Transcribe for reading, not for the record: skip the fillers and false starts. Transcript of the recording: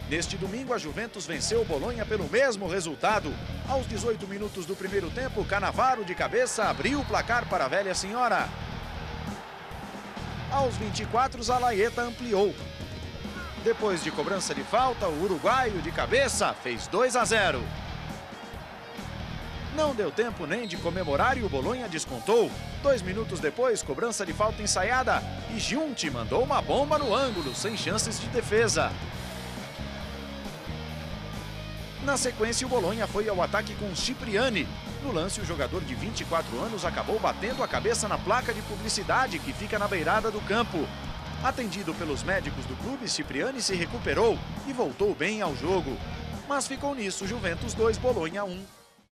Neste domingo, a Juventus venceu o Bolonha pelo mesmo resultado. Aos 18 minutos do primeiro tempo, Cannavaro de cabeça abriu o placar para a velha senhora. Aos 24, Zalaeta ampliou. Depois de cobrança de falta, o uruguaio de cabeça fez 2-0. Não deu tempo nem de comemorar e o Bolonha descontou. 2 minutos depois, cobrança de falta ensaiada e Giunti mandou uma bomba no ângulo, sem chances de defesa. Na sequência, o Bolonha foi ao ataque com Cipriani. No lance, o jogador de 24 anos acabou batendo a cabeça na placa de publicidade que fica na beirada do campo. Atendido pelos médicos do clube, Cipriani se recuperou e voltou bem ao jogo. Mas ficou nisso, Juventus 2, Bolonha 1.